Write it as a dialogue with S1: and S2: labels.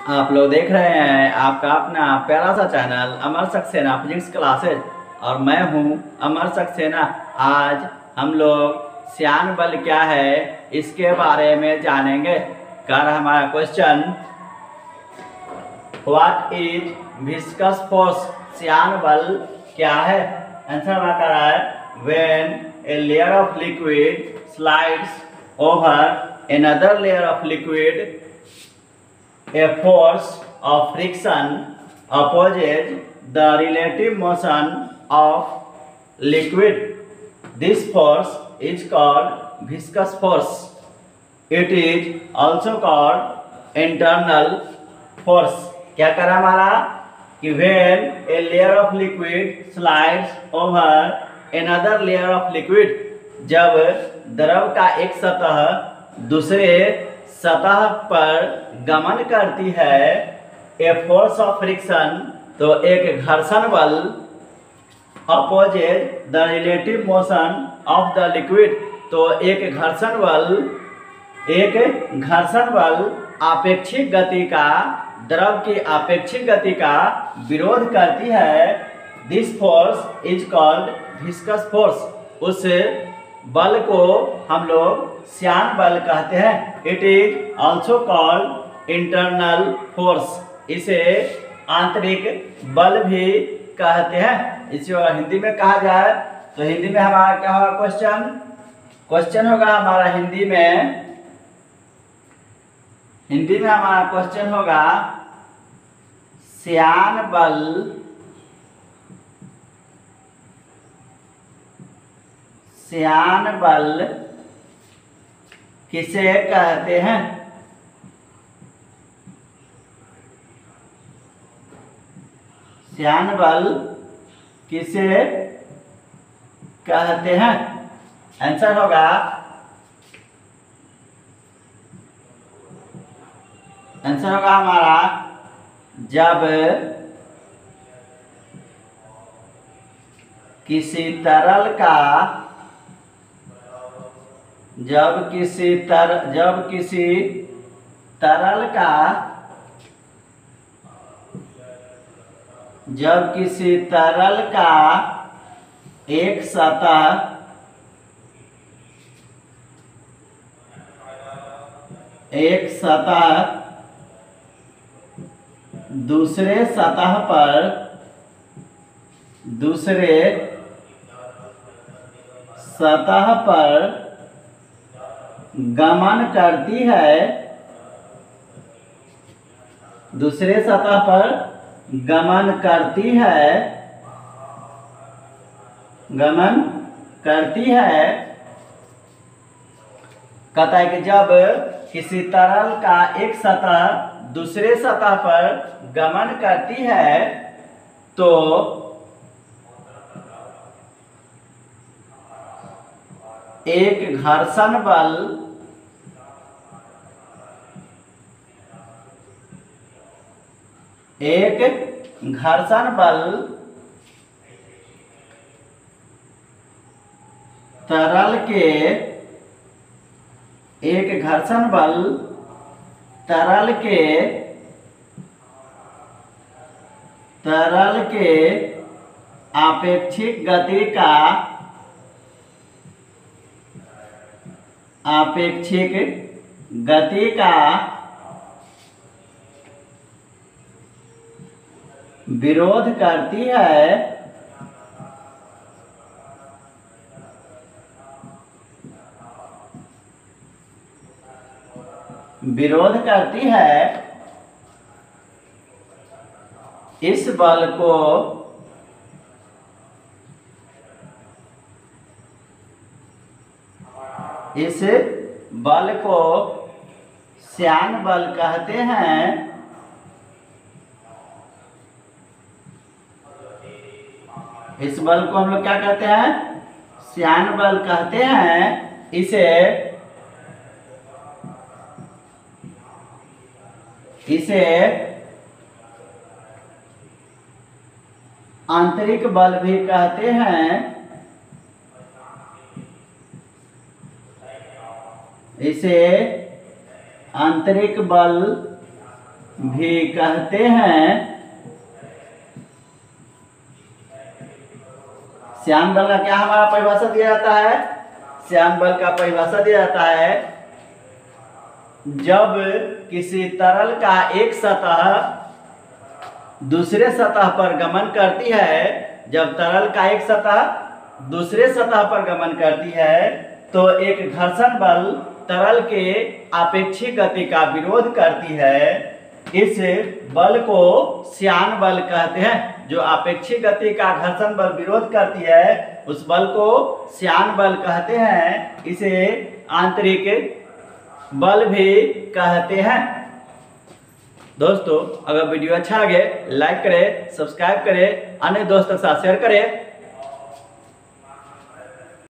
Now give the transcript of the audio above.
S1: आप लोग देख रहे हैं आपका अपना प्यारा सा channel Amar Saxena physics classes और मैं हूं अमर सक्सेना। आज हम लोग श्यान बल क्या है इसके बारे में जानेंगे। कर हमारा question, what is viscous force? श्यान बल क्या है? आंसर हमारा कर रहा है, when a layer of liquid slides over another layer of liquid, a force of friction opposes the relative motion of liquid. This force is called viscous force. It is also called internal force. क्या करा हमारा कि when a layer of liquid slides over another layer of liquid, जब द्रव का एक सतह दूसरे सतह पर गमन करती है, ए फोर्स ऑफ फ्रिक्शन, तो एक घर्षण बल, opposes the relative motion of the liquid, तो एक घर्षण बल आपेक्षिक गति का, द्रव की आपेक्षिक गति का विरोध करती है। This force is called viscous force. उस बल को हम लोग श्यान बल कहते हैं। It is also called internal force. इसे आंतरिक बल भी कहते हैं। इसे अगर हिंदी में कहा जाए तो हिंदी में हमारा क्या होगा क्वेश्चन होगा हमारा हिंदी में हमारा क्वेश्चन होगा, श्यान बल किसे कहते हैं? श्यान बल किसे कहते हैं? आंसर होगा, हमारा जब किसी तरल का एक सतह दूसरे सतह पर गमन करती है, दूसरे सतह पर गमन करती है, कहता है कि जब किसी तरल का एक सतह दूसरे सतह पर गमन करती है तो एक घर्षण बल तरल के आपेक्षिक गति का विरोध करती है। इस बल को श्यान बल कहते हैं। इस बल को हम लोग क्या कहते हैं? श्यान बल कहते हैं। इसे आंतरिक बल भी कहते हैं। इसे आंतरिक बल भी कहते हैं। श्यान बल का क्या हमारा परिभाषा दिया जाता है? श्यान बल का परिभाषा दिया जाता है जब किसी तरल का एक सतह दूसरे सतह पर गमन करती है, जब तरल का एक सतह दूसरे सतह पर गमन करती है तो एक घर्षण बल तरल के आपेक्षिक गति का विरोध करती है। इस बल को श्यान बल कहते हैं। जो आपेक्षिक गति का घर्षण बल विरोध करती है उस बल को श्यान बल कहते हैं। इसे आंतरिक बल भी कहते हैं। दोस्तों, अगर वीडियो अच्छा लगे लाइक करें, सब्सक्राइब करें, अन्य दोस्तों के साथ शेयर करें।